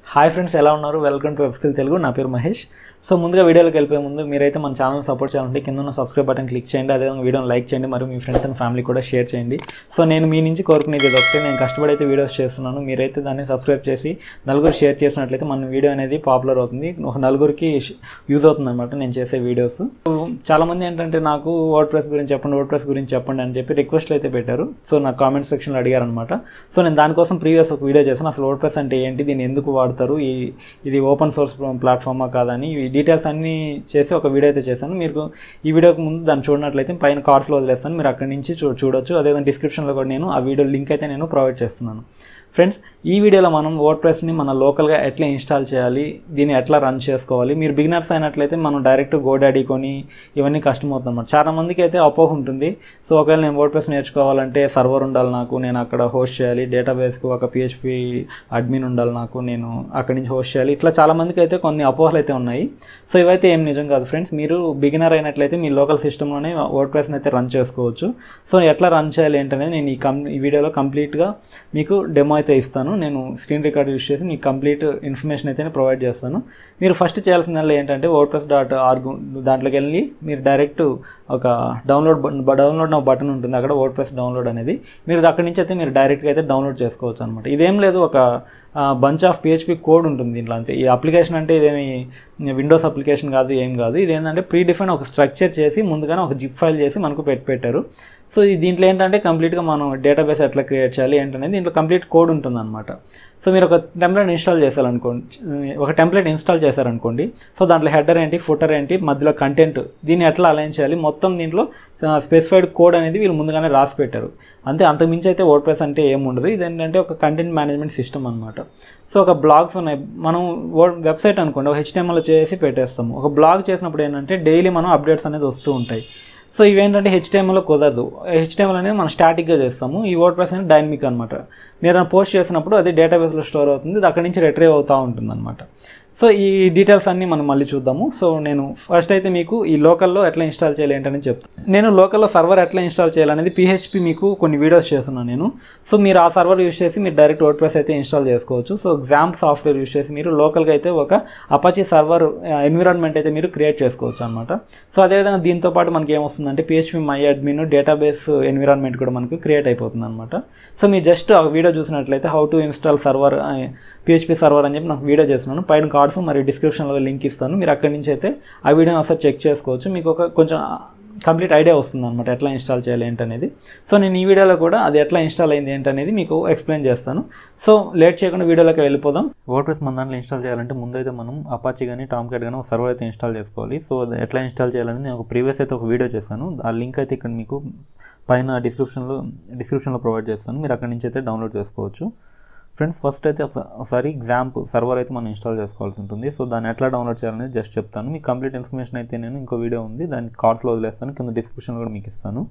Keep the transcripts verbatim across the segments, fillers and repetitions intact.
Hi friends, ఎలా ఉన్నారు? Welcome to Webskill Telugu. నా పేరు మహేష్. సో ముందుగా వీడియోలోకి వెళ్ళిపోయే ముందు మీరైతే మన ఛానల్ సపోర్ట్ చేయాలంటే కింద ఉన్న సబ్స్క్రైబ్ బటన్ క్లిక్ చేయండి. అదేవిధంగా వీడియోని లైక్ చేయండి, మరియు మీ ఫ్రెండ్స్ అండ్ ఫ్యామిలీ కూడా షేర్ చేయండి. సో నేను మీ నుంచి కోరుకునేది ఒకటి, నేను కష్టపడి అయితే వీడియోస్ చేస్తున్నాను. మీరైతే దాన్ని సబ్స్క్రైబ్ చేసి నలుగురు షేర్ చేసినట్లయితే మన వీడియో అనేది పాపులర్ అవుతుంది, ఒక నలుగురికి యూజ్ అవుతుంది అనమాట నేను చేసే వీడియోస్. చాలామంది ఏంటంటే నాకు వర్డ్ప్రెస్ గురించి చెప్పండి వర్డ్ప్రెస్ గురించి చెప్పండి అని చెప్పి రిక్వెస్ట్లు అయితే పెట్టారు. సో నాకు కామెంట్ సెక్షన్లో అడిగారు అనమాట. సో నేను దానికోసం ప్రీవియస్ ఒక వీడియో చేశాను. అసలు వర్డ్ప్రెస్ అంటే ఏంటి, దీన్ని ఎందుకు వాడతారు, ఈ ఇది ఓపెన్ సోర్స్ ప్లాట్ఫామా కాదని ఈ డీటెయిల్స్ అన్నీ చేసి ఒక వీడియో అయితే చేశాను. మీరు ఈ వీడియోకి ముందు దాన్ని చూడనట్లయితే పైన కార్డ్స్లో వదిలేస్తాను, మీరు అక్కడి నుంచి చూ చూడొచ్చు అదేవిధంగా డిస్క్రిప్షన్లో కూడా నేను ఆ వీడియో లింక్ అయితే నేను ప్రొవైడ్ చేస్తున్నాను. ఫ్రెండ్స్, ఈ వీడియోలో మనం వర్డ్ప్రెస్ని మన లోకల్గా ఎట్లా ఇన్స్టాల్ చేయాలి, దీన్ని ఎట్లా రన్ చేసుకోవాలి. మీరు బిగినర్స్ అయినట్లయితే మనం డైరెక్ట్ గోడాడీ కొని ఇవన్నీ కష్టం అవుతుంది అన్నమాట. చాలా మందికి అయితే అపోహ ఉంటుంది. సో ఒకవేళ నేను వర్డ్ప్రెస్ నేర్చుకోవాలంటే సర్వర్ ఉండాలి నాకు, నేను అక్కడ హోస్ట్ చేయాలి, డేటాబేస్కు ఒక పిహెచ్పి అడ్మిన్ ఉండాలి నాకు, నేను అక్కడి నుంచి హోస్ట్ చేయాలి, ఇట్లా చాలామందికి అయితే కొన్ని అపోహలు అయితే ఉన్నాయి. సో ఇవైతే ఏం నిజం కాదు ఫ్రెండ్స్. మీరు బిగినర్ అయినట్లయితే మీ లోకల్ సిస్టంలోనే వర్డ్ప్రెస్ని అయితే రన్ చేసుకోవచ్చు. సో ఎట్లా రన్ చేయాలి ఏంటనేది నేను ఈ కం ఈ వీడియోలో కంప్లీట్గా మీకు డెమో అయితే ఇస్తాను. నేను స్క్రీన్ రికార్డ్ యూస్ చేసి మీకు కంప్లీట్ ఇన్ఫర్మేషన్ అయితే ప్రొవైడ్ చేస్తాను. మీరు ఫస్ట్ చేయాల్సిందల్లా ఏంటంటే వర్డ్ప్రెస్ డాట్ ఆర్గ్ దాంట్లోకి వెళ్ళి మీరు డైరెక్ట్ ఒక డౌన్లోడ్ డౌన్లోడ్ నా బటన్ ఉంటుంది అక్కడ, వర్డ్ప్రెస్ డౌన్లోడ్ అనేది. మీరు అక్కడి నుంచి అయితే మీరు డైరెక్ట్గా అయితే డౌన్లోడ్ చేసుకోవచ్చు అనమాట. ఇదేం లేదు, ఒక బంచ్ ఆఫ్ పిహెచ్పి కోడ్ ఉంటుంది దీంట్లో అంతే. ఈ అప్లికేషన్ అంటే ఇదేమి విండోస్ అప్లికేషన్ కాదు, ఏం కాదు. ఇదేంటంటే ప్రీ డిఫైన్ ఒక స్ట్రక్చర్ చేసి ముందుగానే ఒక జిప్ ఫైల్ చేసి మనకు పెట్టి పెట్టారు. సో దీంట్లో ఏంటంటే కంప్లీట్గా మనం డేటాబేస్ ఎట్లా క్రియేట్ చేయాలి ఏంటనేది దీంట్లో కంప్లీట్ కోడ్ ఉంటుందన్నమాట. సో మీరు ఒక టెంప్లెట్ ఇన్స్టాల్ చేశారనుకోండి ఒక టెంప్లెట్ ఇన్స్టాల్ చేశారనుకోండి సో దాంట్లో హెడర్ ఏంటి, ఫుటర్ ఏంటి, మధ్యలో కంటెంట్, దీన్ని ఎట్లా అలైన్ చేయాలి, మొత్తం దీంట్లో స్పెసిఫైడ్ కోడ్ అనేది వీళ్ళు ముందుగానే రాసి పెట్టారు. అంతే, అంతకుమించి అయితే వర్డ్ప్రెస్ అంటే ఏముండదు. ఇదేంటంటే ఒక కంటెంట్ మేనేజ్మెంట్ సిస్టమ్ అనమాట. సో ఒక బ్లాగ్స్ ఉన్నాయి, మనం వర్డ్ వెబ్సైట్ అనుకోండి ఒక హెచ్టిఎంఎల్ చేసి పెట్టేస్తాము. ఒక బ్లాగ్ చేసినప్పుడు ఏంటంటే డైలీ మనం అప్డేట్స్ అనేది వస్తూ ఉంటాయి. సో ఇవేంటంటే హెచ్టిఎంఎల్లో కుదరదు. హెచ్టిఎంఎల్ అనేది మనం స్టాటిక్గా చేస్తాము, ఈ వర్డ్ప్రెస్ అనేది డైనమిక్ అనమాట. మీరు పోస్ట్ చేసినప్పుడు అది డేటాబేస్లో స్టోర్ అవుతుంది, అది అక్కడి నుంచి రిట్రీవ్ అవుతూ ఉంటుంది అనమాట. సో ఈ డీటెయిల్స్ అన్నీ మనం మళ్ళీ చూద్దాము. సో నేను ఫస్ట్ అయితే మీకు ఈ లోకల్లో ఎట్లా ఇన్స్టాల్ చేయాలి ఏంటని చెప్తాను. నేను లోకల్లో సర్వర్ ఎట్లా ఇన్స్టాల్ చేయాలనేది పిహెచ్పి మీకు కొన్ని వీడియోస్ చేస్తున్నాను నేను. సో మీరు ఆ సర్వర్ యూస్ చేసి మీరు డైరెక్ట్ వర్డ్ప్రెస్ అయితే ఇన్స్టాల్ చేసుకోవచ్చు. సో Xampp సాఫ్ట్వేర్ యూస్ చేసి మీరు లోకల్గా అయితే ఒక అపాచీ సర్వర్ ఎన్విరాన్మెంట్ అయితే మీరు క్రియేట్ చేసుకోవచ్చు అనమాట. సో అదేవిధంగా దీంతో పాటు మనకి ఏమొస్తుందంటే PHPMyAdmin డేటాబేస్ ఎన్విరాన్మెంట్ కూడా మనకు క్రియేట్ అయిపోతుంది అనమాట. సో మీరు జస్ట్ ఆ వీడియో చూసినట్లయితే how to install server PHP server అని చెప్పి నాకు వీడియో చేస్తున్నాను, పైన కార్డ్స్ మరియు డిస్క్రిప్షన్లో లింక్ ఇస్తాను, మీరు అక్కడి నుంచి అయితే ఆ వీడియోని ఒకసారి చెక్ చేసుకోవచ్చు. మీకు ఒక కొంచెం కంప్లీట్ ఐడియా వస్తుంది అనమాట ఎట్లా ఇన్స్టాల్ చేయాలి ఏంటనేది. సో నేను ఈ వీడియోలో కూడా అది ఎట్లా ఇన్స్టాల్ అయింది ఏంటనేది మీకు ఎక్స్ప్లెయిన్ చేస్తాను. సో లేట్ చేయకుండా వీడియోలోకి వెళ్ళిపోదాం. వర్డ్ప్రెస్ మన దాంట్లో ఇన్స్టాల్ చేయాలంటే ముందైతే మనం అపాచీ కానీ టామ్క్యాట్ కానీ ఒక సర్వర్ అయితే ఇన్స్టాల్ చేసుకోవాలి. సో అది ఎట్లా ఇన్స్టాల్ చేయాలని నేను ఒక ప్రీవియస్ అయితే ఒక వీడియో చేశాను, ఆ లింక్ అయితే ఇక్కడ మీకు పైన డిస్క్రిప్షన్లో డిస్క్రిప్షన్లో ప్రొవైడ్ చేస్తాను, మీరు అక్కడి నుంచి అయితే డౌన్లోడ్ చేసుకోవచ్చు. ఫ్రెండ్స్, ఫస్ట్ అయితే ఒకసారి Xampp సర్వర్ అయితే మనం ఇన్స్టాల్ చేసుకోవాల్సి ఉంటుంది. సో దాన్ని ఎట్లా డౌన్లోడ్ చేయాలనేది జస్ట్ చెప్తాను. మీకు కంప్లీట్ ఇన్ఫర్మేషన్ అయితే నేను ఇంకో వీడియో ఉంది, దాన్ని కార్డ్స్లో వదిలేస్తాను, కింద డిస్క్రిప్షన్లో కూడా మీకు ఇస్తాను.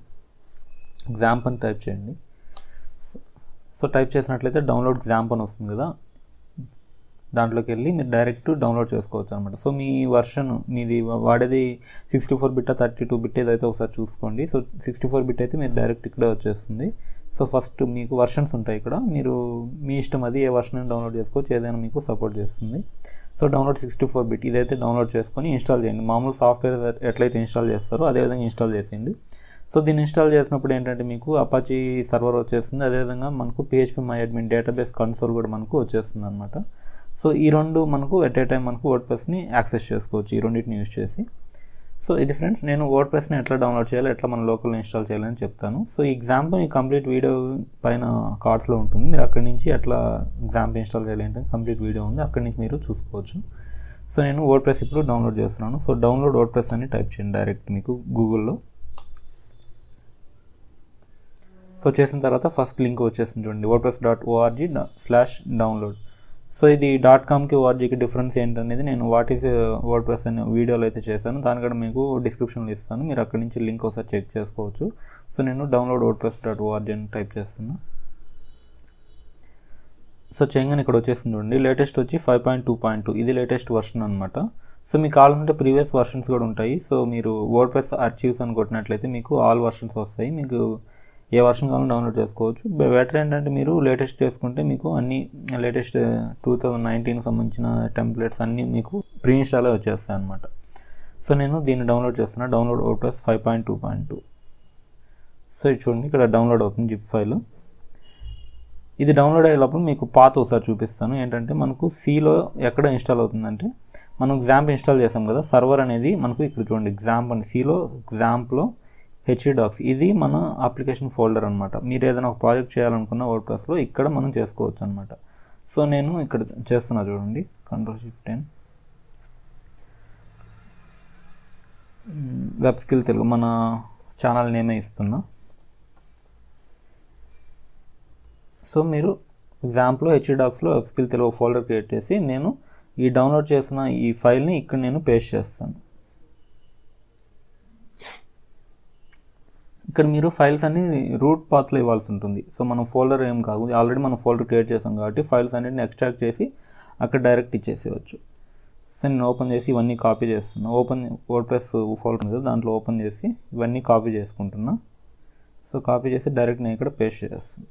Xampp అని టైప్ చేయండి. సో టైప్ చేసినట్లయితే డౌన్లోడ్ Xampp అని వస్తుంది కదా, దాంట్లోకి వెళ్ళి మీరు డైరెక్ట్ డౌన్లోడ్ చేసుకోవచ్చు అనమాట. సో మీ వర్షన్ మీది వాడేది sixty four bit thirty two bit ఏదైతే ఒకసారి చూసుకోండి. సో సిక్స్టీ ఫోర్ బిట్ అయితే మీరు డైరెక్ట్ ఇక్కడే వచ్చేస్తుంది. సో ఫస్ట్ మీకు వర్షన్స్ ఉంటాయి ఇక్కడ, మీరు మీ ఇష్టం అది ఏ వర్షన్ డౌన్లోడ్ చేసుకోవచ్చు, ఏదైనా మీకు సపోర్ట్ చేస్తుంది. So download sixty four bit ఇదైతే డౌన్లోడ్ చేసుకొని ఇన్స్టాల్ చేయండి. మామూలు సాఫ్ట్వేర్ ఎట్లయితే ఇన్స్టాల్ చేస్తారో అదేవిధంగా ఇన్స్టాల్ చేసేయండి. సో దీన్ని ఇన్స్టాల్ చేసినప్పుడు ఏంటంటే మీకు అపాచీ సర్వర్ వచ్చేస్తుంది, అదేవిధంగా మనకు PHPMyAdmin డేటాబేస్ కన్సోల్ కూడా మనకు వచ్చేస్తుంది అనమాట. సో ఈ రెండు మనకు ఎట్ ఏ టైం మనకు వర్డ్ప్రెస్ని యాక్సెస్ చేసుకోవచ్చు ఈ రెండింటిని యూజ్ చేసి. సో ఇది ఫ్రెండ్స్, నేను వర్డ్ప్రెస్ని ఎట్లా డౌన్లోడ్ చేయాలి, ఎట్లా మన లోకల్ ఇన్స్టాల్ చేయాలని చెప్తాను. సో ఈ Xampp ఈ కంప్లీట్ వీడియో పైన కార్డ్స్లో ఉంటుంది, మీరు అక్కడి నుంచి ఎట్లా Xampp ఇన్స్టాల్ చేయాలి అంటే కంప్లీట్ వీడియో ఉంది, అక్కడి నుంచి మీరు చూసుకోవచ్చు. సో నేను వర్డ్ప్రెస్ ఇప్పుడు డౌన్లోడ్ చేస్తున్నాను. సో డౌన్లోడ్ వర్డ్ప్రెస్ అని టైప్ చేయండి డైరెక్ట్ మీకు గూగుల్లో. సో చేసిన తర్వాత ఫస్ట్ లింక్ వచ్చేసింది చూడండి, WordPress dot ORG slash download. So ఇది డాట్ కామ్కి ఓఆర్జీకి డిఫరెన్స్ ఏంటనేది నేను వాట్ ఈస్ వర్డ్ప్రెస్ అనే వీడియోలో అయితే చేశాను, దాని కూడా మీకు డిస్క్రిప్షన్లో ఇస్తాను, మీరు అక్కడి నుంచి లింక్ ఒకసారి చెక్ చేసుకోవచ్చు. సో నేను డౌన్లోడ్ వర్డ్ప్రెస్ డాట్ ఓఆర్జీ అని టైప్ చేస్తున్నా. సో చేయగానే ఇక్కడ వచ్చేసింది చూడండి, లేటెస్ట్ వచ్చి five point two point two ఇది లేటెస్ట్ వర్షన్ అనమాట. సో మీకు కావాలంటే ప్రీవియస్ వర్షన్స్ కూడా ఉంటాయి. సో మీరు వర్డ్ప్రెస్ అర్చీవ్స్ అని కొట్టినట్లయితే మీకు ఆల్ వర్షన్స్ వస్తాయి. మీకు ఏ వర్షన్ కావాలో డౌన్లోడ్ చేసుకోవచ్చు. బెటర్ ఏంటంటే మీరు లేటెస్ట్ చేసుకుంటే మీకు అన్ని లేటెస్ట్ టూ థౌజండ్ నైన్టీన్కి సంబంధించిన టెంప్లెట్స్ అన్నీ మీకు ప్రీ ఇన్స్టాలే వచ్చేస్తాయి అనమాట. సో నేను దీన్ని డౌన్లోడ్ చేస్తున్నా, download WordPress five point two point two. So ఇది చూడండి ఇక్కడ డౌన్లోడ్ అవుతుంది జిప్ ఫైల్. ఇది డౌన్లోడ్ అయ్యేటప్పుడు మీకు పాత్ ఒకసారి చూపిస్తాను. ఏంటంటే మనకు సీలో ఎక్కడ ఇన్స్టాల్ అవుతుందంటే మనం Xampp ఇన్స్టాల్ చేసాం కదా, సర్వర్ అనేది మనకు ఇక్కడ చూడండి Xampp అని సీలో Xampలో హెచ్డి డాక్స్ ఇది మన అప్లికేషన్ ఫోల్డర్ అనమాట. మీరు ఏదైనా ఒక ప్రాజెక్ట్ చేయాలనుకున్న వర్డ్ప్రెస్లో ఇక్కడ మనం చేసుకోవచ్చు అనమాట. సో నేను ఇక్కడ చేస్తున్నా చూడండి, control shift ten Webskill Telugu మన ఛానల్ నేమే ఇస్తున్నా. సో మీరు Xampలో హెచ్డి డాక్స్లో వెబ్స్కిల్ తెలుగు ఫోల్డర్ క్రియేట్ చేసి నేను ఈ డౌన్లోడ్ చేసిన ఈ ఫైల్ని ఇక్కడ నేను పేస్ట్ చేస్తాను. ఇక్కడ మీరు ఫైల్స్ అన్ని రూట్ పాత్లో ఇవ్వాల్సి ఉంటుంది. సో మనం ఫోల్డర్ ఏం కాదు, ఆల్రెడీ మనం ఫోల్డర్ క్రియేట్ చేసాం కాబట్టి ఫైల్స్ అన్నిటిని ఎక్స్ట్రాక్ట్ చేసి అక్కడ డైరెక్ట్ ఇచ్చేసేయచ్చు. సో నేను ఓపెన్ చేసి ఇవన్నీ కాపీ చేస్తున్నా. ఓపెన్ వర్డ్ప్రెస్ ఫోల్డర్ ఉంది కదా, దాంట్లో ఓపెన్ చేసి ఇవన్నీ కాపీ చేసుకుంటున్నా. సో కాపీ చేసి డైరెక్ట్ నేను ఇక్కడ పేస్ట్ చేస్తాను.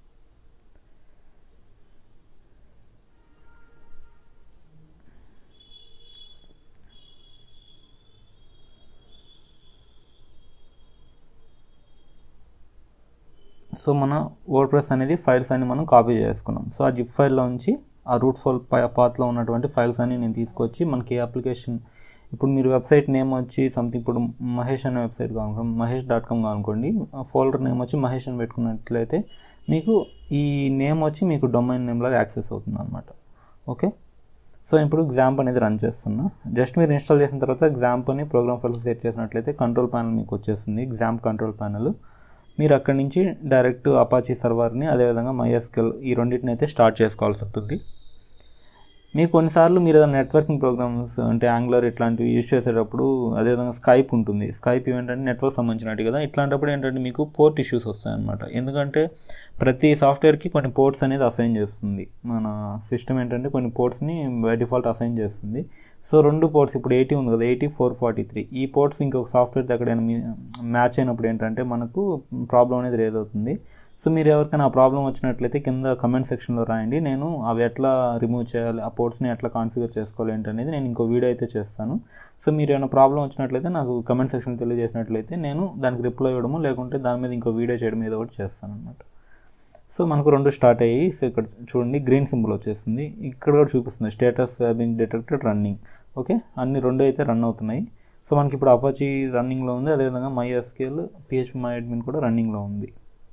సో మన వర్డ్ప్రెస్ అనేది ఫైల్స్ అన్ని మనం కాపీ చేసుకున్నాం. సో ఆ జిప్ ఫైల్లో నుంచి ఆ రూట్ ఫోల్ పాత్లో ఉన్నటువంటి ఫైల్స్ అన్ని నేను తీసుకొచ్చి మనకి ఏ అప్లికేషన్ ఇప్పుడు మీరు వెబ్సైట్ నేమ్ వచ్చి సంథింగ్ ఇప్పుడు మహేష్ అనే వెబ్సైట్ కానుకోండి, మహేష్ డాట్ కామ్ కానుకోండి, ఫోల్డర్ నేమ్ వచ్చి మహేష్ అని పెట్టుకున్నట్లయితే మీకు ఈ నేమ్ వచ్చి మీకు డొమైన్ నేమ్ లాగా యాక్సెస్ అవుతుంది అనమాట. ఓకే, సో ఇప్పుడు Xampp అనేది రన్ చేస్తున్నా. జస్ట్ మీరు ఇన్స్టాల్ చేసిన తర్వాత Xampp అని ప్రోగ్రామ్ ఫైల్స్ సెట్ చేసినట్లయితే కంట్రోల్ ప్యానల్ మీకు వచ్చేస్తుంది, Xampp కంట్రోల్ ప్యానల్. మీరు అక్కడి నుంచి డైరెక్ట్ అపాచీ సర్వర్ని అదేవిధంగా MySQL ఈ రెండింటిని అయితే స్టార్ట్ చేసుకోవాల్సి ఉంటుంది. మీకు కొన్నిసార్లు మీరు ఏదైనా నెట్వర్కింగ్ ప్రోగ్రామ్స్ అంటే యాంగులర్ ఇట్లాంటివి యూజ్ చేసేటప్పుడు అదేవిధంగా స్కైప్ ఉంటుంది. స్కైప్ ఏంటంటే నెట్వర్క్ సంబంధించినట్టు కదా, ఇట్లాంటప్పుడు ఏంటంటే మీకు పోర్ట్ ఇష్యూస్ వస్తాయన్నమాట. ఎందుకంటే ప్రతి సాఫ్ట్వేర్కి కొన్ని పోర్ట్స్ అనేది అసైన్ చేస్తుంది మన సిస్టమ్. ఏంటంటే కొన్ని పోర్ట్స్ని బై డిఫాల్ట్ అసైన్ చేస్తుంది. సో రెండు పోర్ట్స్ ఇప్పుడు ఎయిటీ ఉంది కదా, ఎయిటీ ఫోర్ ఫార్టీ త్రీ ఈ పోర్ట్స్ ఇంకొక సాఫ్ట్వేర్ ఎక్కడైనా మ్యాచ్ అయినప్పుడు ఏంటంటే మనకు ప్రాబ్లం అనేది రేజ్ అవుతుంది. సో మీరు ఎవరికైనా ఆ ప్రాబ్లం వచ్చినట్లయితే కింద కమెంట్ సెక్షన్లో రాయండి, నేను అవి ఎట్లా రిమూవ్ చేయాలి, ఆ పోర్ట్స్ని ఎట్లా కాన్ఫిగర్ చేసుకోవాలి ఏంటనేది నేను ఇంకో వీడియో అయితే చేస్తాను. సో మీరు ఏమైనా ప్రాబ్లం వచ్చినట్లయితే నాకు కమెంట్ సెక్షన్లో తెలియజేసినట్లయితే నేను దానికి రిప్లై ఇవ్వడము లేకుంటే దాని మీద ఇంకో వీడియో చేయడం ఏదో ఒకటి చేస్తాను అనమాట. సో మనకు రెండు స్టార్ట్ అయ్యి సో ఇక్కడ చూడండి గ్రీన్ సింబల్ వచ్చేస్తుంది, ఇక్కడ కూడా చూపిస్తుంది status being detected running. Okay, అన్ని రెండు అయితే రన్ అవుతున్నాయి. సో మనకి ఇప్పుడు అపాచీ రన్నింగ్లో ఉంది, అదేవిధంగా MySQL PHPMyAdmin కూడా రన్నింగ్లో ఉంది.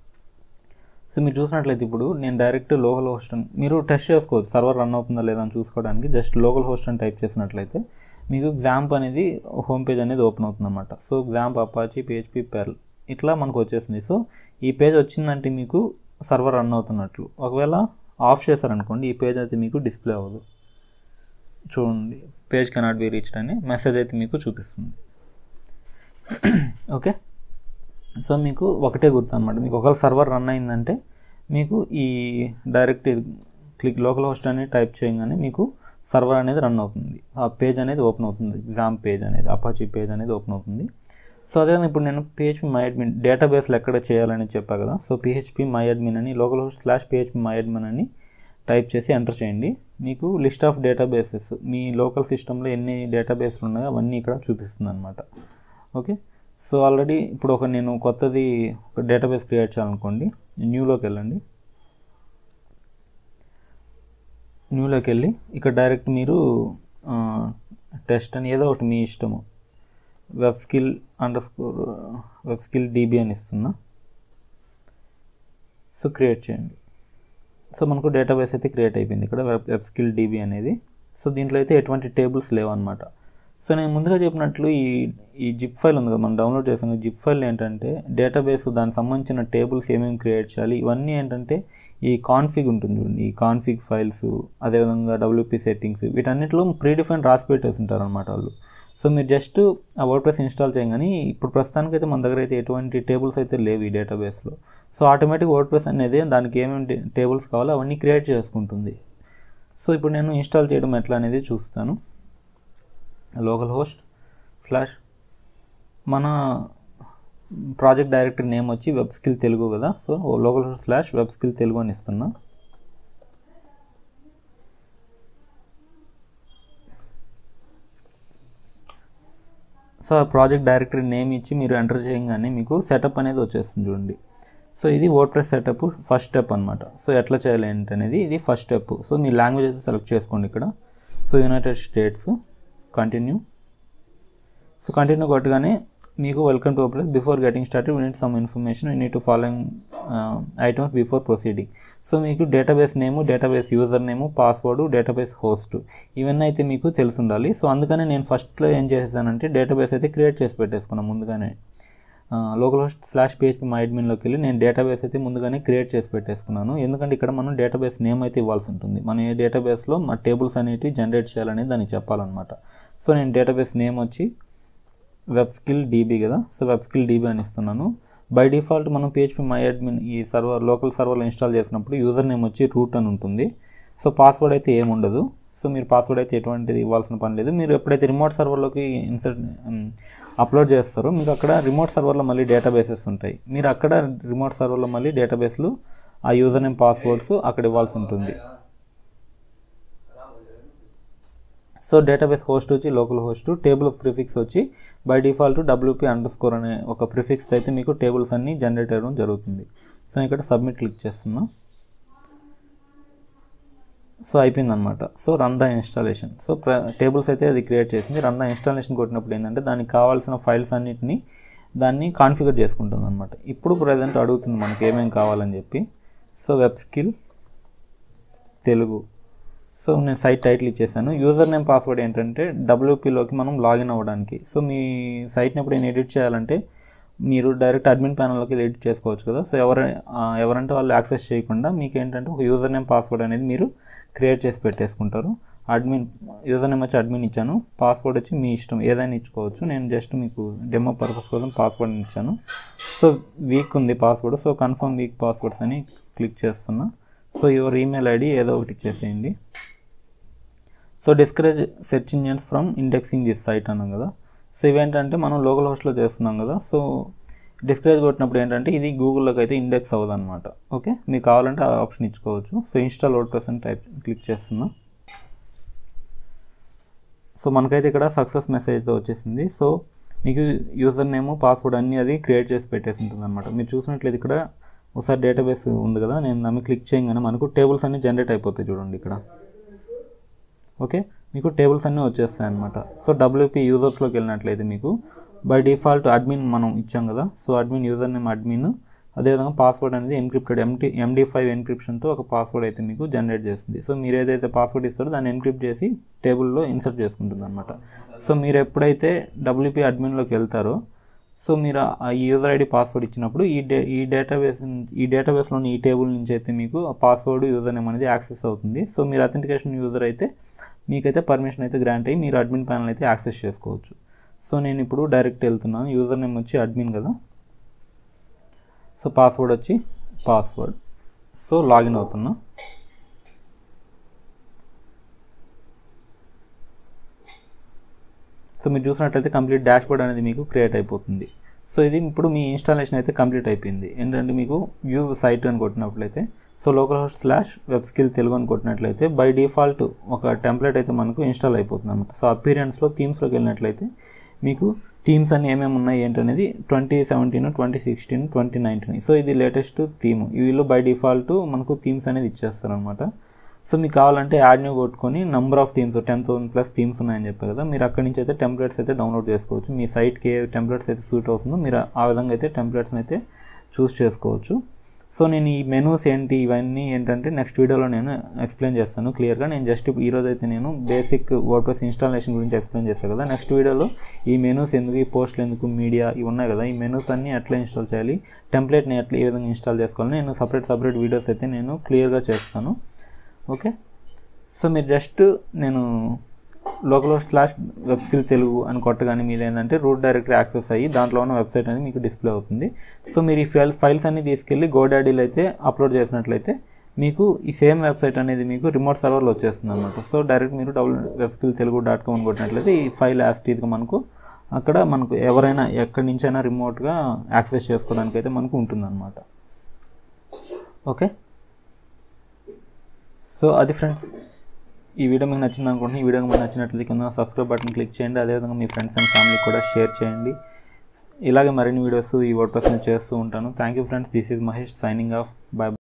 సో మీరు చూసినట్లయితే ఇప్పుడు నేను డైరెక్ట్ లోకల్ హోస్ట్ అని మీరు టెస్ట్ చేసుకోవచ్చు, సర్వర్ రన్ అవుతుందా లేదా అని చూసుకోవడానికి. జస్ట్ లోకల్ హోస్ట్ అని టైప్ చేసినట్లయితే మీకు Xampp అనేది హోమ్ పేజ్ అనేది ఓపెన్ అవుతుంది అనమాట. So Xampp Apache PHP Perl ఇట్లా మనకు వచ్చేసింది. సో ఈ పేజ్ వచ్చిందంటే మీకు సర్వర్ రన్ అవుతున్నట్లు. ఒకవేళ ఆఫ్ చేశారనుకోండి ఈ పేజ్ అయితే మీకు డిస్ప్లే అవ్వదు. చూడండి పేజ్ కెనాట్ బి రీచ్డ్ అని మెసేజ్ అయితే మీకు చూపిస్తుంది. ఓకే, సో మీకు ఒకటే గుర్తు అనమాట, మీకు ఒకవేళ సర్వర్ రన్ అయిందంటే మీకు ఈ డైరెక్ట్ క్లిక్ లోకల్ హోస్ట్ అని టైప్ చేయగానే మీకు సర్వర్ అనేది రన్ అవుతుంది, ఆ పేజ్ అనేది ఓపెన్ అవుతుంది, Xampp పేజ్ అనేది అపాచీ పేజ్ అనేది ఓపెన్ అవుతుంది. సో అదే ఇప్పుడు నేను PHPMyAdmin డేటాబేస్లో ఎక్కడ చేయాలని చెప్పా కదా. సో PHPMyAdmin అని లోకల్ హోస్ట్ స్లాష్ PHPMyAdmin అని టైప్ చేసి ఎంటర్ చేయండి. మీకు లిస్ట్ ఆఫ్ డేటాబేసెస్ మీ లోకల్ సిస్టంలో ఎన్ని డేటాబేస్లు ఉన్నాయో అవన్నీ ఇక్కడ చూపిస్తుంది అనమాట. ఓకే, సో ఆల్రెడీ ఇప్పుడు ఒక నేను కొత్తది ఒక డేటాబేస్ క్రియేట్ చేయాలనుకోండి, న్యూలోకి వెళ్ళండి. న్యూలోకి వెళ్ళి ఇక్కడ డైరెక్ట్ మీరు టెస్ట్ అని ఏదో ఒకటి మీ ఇష్టము Webskill underscore Webskill DB అని ఇస్తున్నా. సో క్రియేట్ చేయండి. సో మనకు డేటాబేస్ అయితే క్రియేట్ అయిపోయింది ఇక్కడ వెబ్ వెబ్స్కిల్ డీబీ అనేది. సో దీంట్లో అయితే ఎటువంటి టేబుల్స్ లేవు అనమాట. సో నేను ముందుగా చెప్పినట్లు ఈ ఈ జిప్ ఫైల్ ఉంది కదా మనం డౌన్లోడ్ చేసాను, జిప్ ఫైల్ ఏంటంటే డేటాబేస్ దానికి సంబంధించిన టేబుల్స్ ఏమేమి క్రియేట్ చేయాలి ఇవన్నీ ఏంటంటే ఈ కాన్ఫిగ్ ఉంటుంది చూడండి, ఈ కాన్ఫిగ్ ఫైల్స్ అదేవిధంగా డబ్ల్యూపీ సెట్టింగ్స్ వీటన్నిటిలో ప్రీ డిఫైన్ రాసి పెట్టేసి ఉంటారు అనమాట వాళ్ళు. సో మీరు జస్ట్ ఆ వర్డ్ప్రెస్ ఇన్స్టాల్ చేయగానే ఇప్పుడు ప్రస్తుతానికి అయితే మన దగ్గర అయితే ఎటువంటి టేబుల్స్ అయితే లేవు ఈ డేటాబేస్లో. సో ఆటోమేటిక్ వర్డ్ప్రెస్ అనేది దానికి ఏమేమి టేబుల్స్ కావాలో అవన్నీ క్రియేట్ చేసుకుంటుంది. సో ఇప్పుడు నేను ఇన్స్టాల్ చేయడం ఎట్లా అనేది చూస్తాను. లోకల్ హోస్ట్ స్లాష్ మన ప్రాజెక్ట్ డైరెక్టరీ నేమ్ వచ్చి వెబ్స్కిల్ తెలుగు కదా, so local host slash Webskill Telugu అని ఇస్తున్నా. సో ఆ ప్రాజెక్ట్ డైరెక్టరీ నేమ్ ఇచ్చి మీరు ఎంటర్ చేయగానే మీకు సెటప్ అనేది వచ్చేస్తుంది చూడండి. సో ఇది వర్డ్ప్రెస్ సెటప్ ఫస్ట్ స్టెప్ అనమాట. సో ఎట్లా చేయాలి ఏంటనేది ఇది ఫస్ట్ స్టెప్. సో మీ లాంగ్వేజ్ అయితే సెలెక్ట్ చేసుకోండి ఇక్కడ. So United States, continue. So continue కొట్టగానే మీకు welcome to WordPress, before getting started we need some information, we need to following items before proceeding. So మీకు database name, database user name, password, database host ఇవన్నీ అయితే మీకు తెలిసి ఉండాలి. So అందుకని నేను ఫస్ట్లో ఏం చేసేసానంటే డేటాబేస్ అయితే క్రియేట్ చేసి పెట్టేసుకున్నాను ముందుగానే. లోకల్ హోస్ట్ స్లాష్ పిహెచ్పిమైఅడ్మిన్లోకి వెళ్ళి నేను డేటాబేస్ అయితే ముందుగానే క్రియేట్ చేసి పెట్టేసుకున్నాను. ఎందుకంటే ఇక్కడ మనం డేటాబేస్ నేమ్ అయితే ఇవ్వాల్సి ఉంటుంది. మనం ఏ డేటాబేస్లో మా టేబుల్స్ అనేవి జనరేట్ చేయాలనేది దానికి చెప్పాలన్నమాట. సో నేను డేటాబేస్ నేమ్ వచ్చి వెబ్స్కిల్ డీబీ కదా, సో వెబ్స్కిల్ డీబీ అని ఇస్తున్నాను. బై డిఫాల్ట్ మనం పిహెచ్పిమైఅడ్మిన్ ఈ సర్వర్ లోకల్ సర్వర్లో ఇన్స్టాల్ చేసినప్పుడు యూజర్ నేమ్ వచ్చి రూట్ అని ఉంటుంది. సో పాస్వర్డ్ అయితే ఏమి ఉండదు. సో మీరు పాస్వర్డ్ అయితే ఎటువంటిది ఇవ్వాల్సిన పని లేదు. మీరు ఎప్పుడైతే రిమోట్ సర్వర్లోకి ఇన్సర్ట్ అప్లోడ్ చేస్తారో మీకు అక్కడ రిమోట్ సర్వర్లో మళ్ళీ డేటాబేసెస్ ఉంటాయి. మీరు అక్కడ రిమోట్ సర్వర్లో మళ్ళీ డేటాబేస్లు ఆ యూజర్ నేమ్ పాస్వర్డ్స్ అక్కడ ఇవ్వాల్సి ఉంటుంది. సో డేటాబేస్ హోస్ట్ వచ్చి లోకల్ హోస్ట్, టేబుల్ ప్రిఫిక్స్ వచ్చి by default WP underscore అనే ఒక ప్రిఫిక్స్ అయితే మీకు టేబుల్స్ అన్నీ జనరేట్ అవ్వడం జరుగుతుంది. సో ఇక్కడ సబ్మిట్ క్లిక్ చేస్తున్నా. సో అయిపోయింది అనమాట. So run the installation. So tables అయితే అది క్రియేట్ చేసింది. రన్ ద ఇన్స్టాలేషన్ కొట్టినప్పుడు ఏంటంటే దానికి కావాల్సిన ఫైల్స్ అన్నిటిని దాన్ని కాన్ఫిగర్ చేసుకుంటుంది అనమాట. ఇప్పుడు ప్రజెంట్ అడుగుతుంది మనకి ఏమేమి కావాలని చెప్పి. So Webskill Telugu. సో నేను సైట్ టైటిల్ ఇచ్చేసాను. యూజర్ నేమ్ పాస్వర్డ్ ఏంటంటే డబ్ల్యూపీలోకి మనం లాగిన్ అవ్వడానికి. సో మీ సైట్ని ఎప్పుడు నేను ఎడిట్ చేయాలంటే మీరు డైరెక్ట్ అడ్మిన్ ప్యానల్లోకి ఎడిట్ చేసుకోవచ్చు కదా. సో ఎవరు ఎవరంటే వాళ్ళు యాక్సెస్ చేయకుండా మీకు ఏంటంటే ఒక యూజర్ నేమ్ పాస్వర్డ్ అనేది మీరు క్రియేట్ చేసి పెట్టేసుకుంటారు. అడ్మిన్ యూజర్ నేమ్ వచ్చి అడ్మిన్ ఇచ్చాను, పాస్వర్డ్ వచ్చి మీ ఇష్టం ఏదైనా ఇచ్చుకోవచ్చు. నేను జస్ట్ మీకు డెమో పర్పస్ కోసం పాస్వర్డ్ ఇచ్చాను. సో వీక్ ఉంది password. So confirm weak passwords అని క్లిక్ చేస్తున్నా. సో యువర్ ఈమెయిల్ ఐడి ఏదో ఒకటి ఇచ్చేసేయండి. So discourage search engines from indexing this site అన్నాం కదా. సో ఇవేంటంటే మనం లోకల్ హోస్ట్లో చేస్తున్నాం కదా. సో డిస్కరేజ్ కొట్టినప్పుడు ఏంటంటే ఇది గూగుల్లోకి అయితే ఇండెక్స్ అవ్వదు అనమాట. ఓకే, మీకు కావాలంటే ఆ ఆప్షన్ ఇచ్చుకోవచ్చు. సో ఇన్స్టాల్ వర్డ్ప్రెస్ అని టైప్ క్లిక్ చేస్తున్నా. సో మనకైతే ఇక్కడ సక్సెస్ మెసేజ్ అయితే వచ్చేసింది. సో మీకు యూజర్ నేమ్ పాస్వర్డ్ అన్నీ అది క్రియేట్ చేసి పెట్టేసి ఉంటుంది అనమాట. మీరు చూసినట్లయితే ఇక్కడ ఒకసారి డేటాబేస్ ఉంది కదా, నేను నమ్మి క్లిక్ చేయగానే మనకు టేబుల్స్ అన్నీ జనరేట్ అయిపోతాయి చూడండి ఇక్కడ. ఓకే, మీకు టేబుల్స్ అన్నీ వచ్చేస్తాయి అనమాట. సో డబ్ల్యూపీ యూజర్స్లోకి వెళ్ళినట్లయితే మీకు బై డిఫాల్ట్ అడ్మిన్ మనం ఇచ్చాం కదా. So admin user name admin, అదేవిధంగా పాస్వర్డ్ అనేది ఎన్క్రిప్టెడ్ ఎంటీ ఎండీ ఫైవ్ ఎన్క్రిప్షన్తో ఒక పాస్వర్డ్ అయితే మీకు జనరేట్ చేస్తుంది. సో మీరు ఏదైతే పాస్వర్డ్ ఇస్తారో దాన్ని ఎన్క్రిప్ట్ చేసి టేబుల్లో ఇన్సర్ట్ చేసుకుంటుంది అనమాట. సో మీరు ఎప్పుడైతే డబ్ల్యూపీ అడ్మిన్లోకి వెళ్తారో సో మీరు ఆ యూజర్ ఐడి పాస్వర్డ్ ఇచ్చినప్పుడు ఈ డే ఈ డేటాబేస్ ఈ డేటాబేస్లోని ఈ టేబుల్ నుంచి అయితే మీకు ఆ పాస్వర్డ్ యూజర్ నేమ్ అనేది యాక్సెస్ అవుతుంది. సో మీరు అథెంటికేషన్ యూజర్ అయితే మీకైతే పర్మిషన్ అయితే గ్రాంట్ అయ్యి మీరు అడ్మిన్ ప్యానల్ అయితే యాక్సెస్ చేసుకోవచ్చు. సో నేను ఇప్పుడు డైరెక్ట్ వెళ్తున్నాను. యూజర్ నేమ్ వచ్చి అడ్మిన్ కదా. సో పాస్వర్డ్ వచ్చి పాస్వర్డ్. సో లాగిన్ అవుతున్నా. సో మీరు చూసినట్లయితే కంప్లీట్ డాష్బోర్డ్ అనేది మీకు క్రియేట్ అయిపోతుంది. సో ఇది ఇప్పుడు మీ ఇన్స్టాలేషన్ అయితే కంప్లీట్ అయిపోయింది. ఏంటంటే మీకు వ్యూ సైట్ అని కొట్టినట్లయితే so local host slash Webskill Telugu అని కొట్టినట్లయితే బై డిఫాల్ట్ ఒక టెంప్లెట్ అయితే మనకు ఇన్స్టాల్ అయిపోతుంది అనమాట. సో అపీరియన్స్లో థీమ్స్లోకి వెళ్ళినట్లయితే మీకు థీమ్స్ అన్ని ఏమేమి ఉన్నాయి ఏంటనేది twenty seventeen twenty sixteen twenty nineteen so ఇది లేటెస్ట్ థీమ్. వీళ్ళు బై డిఫాల్ట్ మనకు థీమ్స్ అనేది ఇచ్చేస్తారు అనమాట. సో మీకు కావాలంటే యాడ్ న్యూ కొట్టుకొని number of themes ten thousand plus themes ఉన్నాయని చెప్పారు కదా, మీరు అక్కడి నుంచి అయితే టెంప్లెట్స్ అయితే డౌన్లోడ్ చేసుకోవచ్చు. మీ సైట్కి ఏ టెంప్లెట్స్ అయితే సూట్ అవుతుందో మీరు ఆ విధంగా అయితే టెంప్లెట్స్ని అయితే చూస్ చేసుకోవచ్చు. సో నేను ఈ మెనూస్ ఏంటి ఇవన్నీ ఏంటంటే నెక్స్ట్ వీడియోలో నేను ఎక్స్ప్లెయిన్ చేస్తాను క్లియర్గా. నేను జస్ట్ ఈరోజు అయితే నేను బేసిక్ వర్డ్ప్రెస్ ఇన్స్టాలేషన్ గురించి ఎక్స్ప్లెయిన్ చేస్తాను కదా. నెక్స్ట్ వీడియోలో ఈ మెనూస్ ఎందుకు, ఈ పోస్టులు ఎందుకు, మీడియా ఇవి ఉన్నాయి కదా, ఈ మెనూస్ అన్నీ ఎట్లా ఇన్స్టాల్ చేయాలి, టెంప్లెట్ని ఎట్లా ఏ విధంగా ఇన్స్టాల్ చేసుకోవాలి, నేను సపరేట్ సపరేట్ వీడియోస్ అయితే నేను క్లియర్గా చేస్తాను. ఓకే, సో మీరు జస్ట్ నేను local host slash Webskill Telugu అని కొట్టగానే మీరు ఏంటంటే రూట్ డైరెక్టరీ యాక్సెస్ అయ్యి దాంట్లో ఉన్న వెబ్సైట్ అనేది మీకు డిస్ప్లే అవుతుంది. సో మీరు ఈ ఫైల్ ఫైల్స్ అన్ని తీసుకెళ్ళి గోడాడీలో అయితే అప్లోడ్ చేసినట్లయితే మీకు ఈ సేమ్ వెబ్సైట్ అనేది మీకు రిమోట్ సర్వర్లో వచ్చేస్తుంది అనమాట. సో డైరెక్ట్ మీరు W Webskill Telugu dot com అని కొట్టినట్లయితే ఈ ఫైల్ యాస్టీగా మనకు అక్కడ మనకు ఎవరైనా ఎక్కడి నుంచైనా రిమోట్గా యాక్సెస్ చేసుకోవడానికి అయితే మనకు ఉంటుందన్నమాట. ఓకే, సో అది ఫ్రెండ్స్, ఈ వీడియో మీకు నచ్చింది అనుకుంటున్నాను. ఈ వీడియో మీకు నచ్చినట్లయితే కింద సబ్స్క్రైబ్ బటన్ క్లిక్ చేయండి. అదేవిధంగా మీ ఫ్రెండ్స్ అండ్ ఫ్యామిలీకి కూడా షేర్ చేయండి. ఇలాగే మరిన్ని వీడియోస్ ఈ వర్డ్ప్రెస్ నుంచి చేస్తూ ఉంటాను. Thank you friends, this is Mahesh signing off. By.